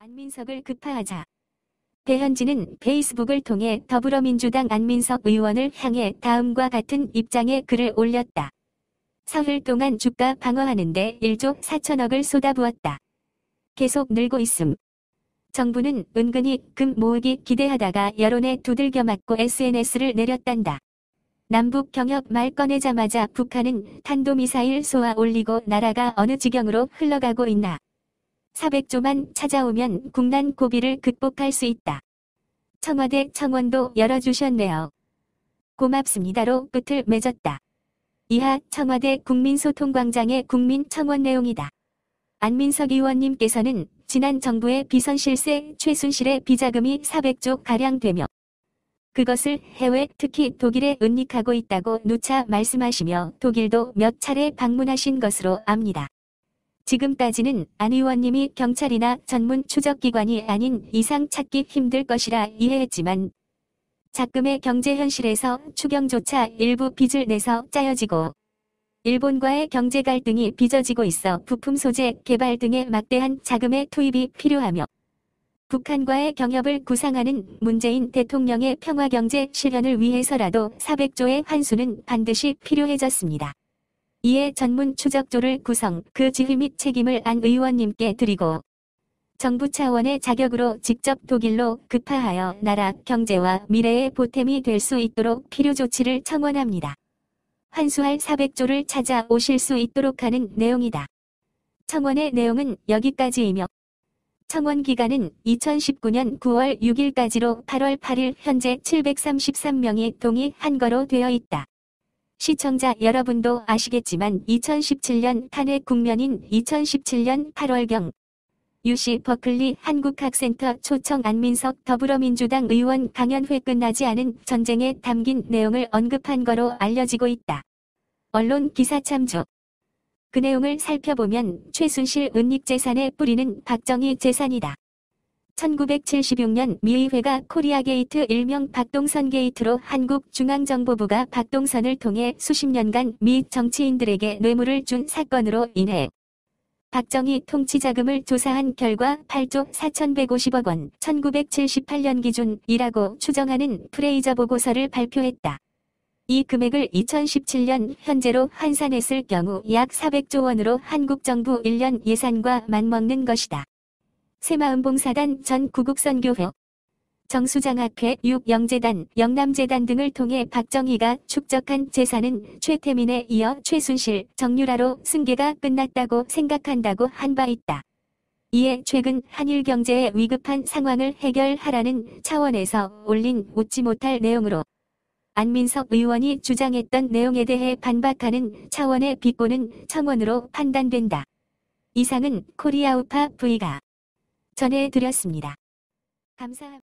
안민석을 급파하자. 배현진은 페이스북을 통해 더불어민주당 안민석 의원을 향해 다음과 같은 입장의 글을 올렸다. 사흘 동안 주가 방어하는데 1조 4천억을 쏟아부었다. 계속 늘고 있음. 정부는 은근히 금 모으기 기대하다가 여론에 두들겨 맞고 SNS를 내렸단다. 남북 경협 말 꺼내자마자 북한은 탄도미사일 쏘아 올리고 나라가 어느 지경으로 흘러가고 있나. 400조만 찾아오면 국난 고비를 극복할 수 있다. 청와대 청원도 열어주셨네요. 고맙습니다로 끝을 맺었다. 이하 청와대 국민소통광장의 국민청원 내용이다. 안민석 의원님께서는 지난 정부의 비선실세 최순실의 비자금이 400조가량 되며 그것을 해외 특히 독일에 은닉하고 있다고 누차 말씀하시며 독일도 몇 차례 방문하신 것으로 압니다. 지금 따지는 안 의원님이 경찰이나 전문 추적기관이 아닌 이상 찾기 힘들 것이라 이해했지만 작금의 경제 현실에서 추경조차 일부 빚을 내서 짜여지고 일본과의 경제 갈등이 빚어지고 있어 부품 소재 개발 등의 막대한 자금의 투입이 필요하며 북한과의 경협을 구상하는 문재인 대통령의 평화경제 실현을 위해서라도 400조의 환수는 반드시 필요해졌습니다. 이에 전문 추적조를 구성, 그 지휘 및 책임을 안 의원님께 드리고 정부 차원의 자격으로 직접 독일로 급파하여 나라 경제와 미래의 보탬이 될 수 있도록 필요 조치를 청원합니다. 환수할 400조를 찾아오실 수 있도록 하는 내용이다. 청원의 내용은 여기까지이며 청원 기간은 2019년 9월 6일까지로 8월 8일 현재 733명이 동의한 거로 되어 있다. 시청자 여러분도 아시겠지만 2017년 탄핵 국면인 2017년 8월경 UC 버클리 한국학센터 초청 안민석 더불어민주당 의원 강연회 끝나지 않은 전쟁에 담긴 내용을 언급한 거로 알려지고 있다. 언론 기사 참조. 그 내용을 살펴보면 최순실 은닉재산의 뿌리는 박정희 재산이다. 1976년 미의회가 코리아게이트 일명 박동선 게이트로 한국중앙정보부가 박동선을 통해 수십 년간 미 정치인들에게 뇌물을 준 사건으로 인해 박정희 통치자금을 조사한 결과 8조 4,150억 원, 1978년 기준이라고 추정하는 프레이저 보고서를 발표했다. 이 금액을 2017년 현재로 환산했을 경우 약 400조 원으로 한국 정부 1년 예산과 맞먹는 것이다. 새마음봉사단 전 구국선교회, 정수장학회 6영재단, 영남재단 등을 통해 박정희가 축적한 재산은 최태민에 이어 최순실, 정유라로 승계가 끝났다고 생각한다고 한 바 있다. 이에 최근 한일 경제의 위급한 상황을 해결하라는 차원에서 올린 웃지 못할 내용으로 안민석 의원이 주장했던 내용에 대해 반박하는 차원의 비꼬는 청원으로 판단된다. 이상은 코리아우파 V가 전해드렸습니다. 감사합니다.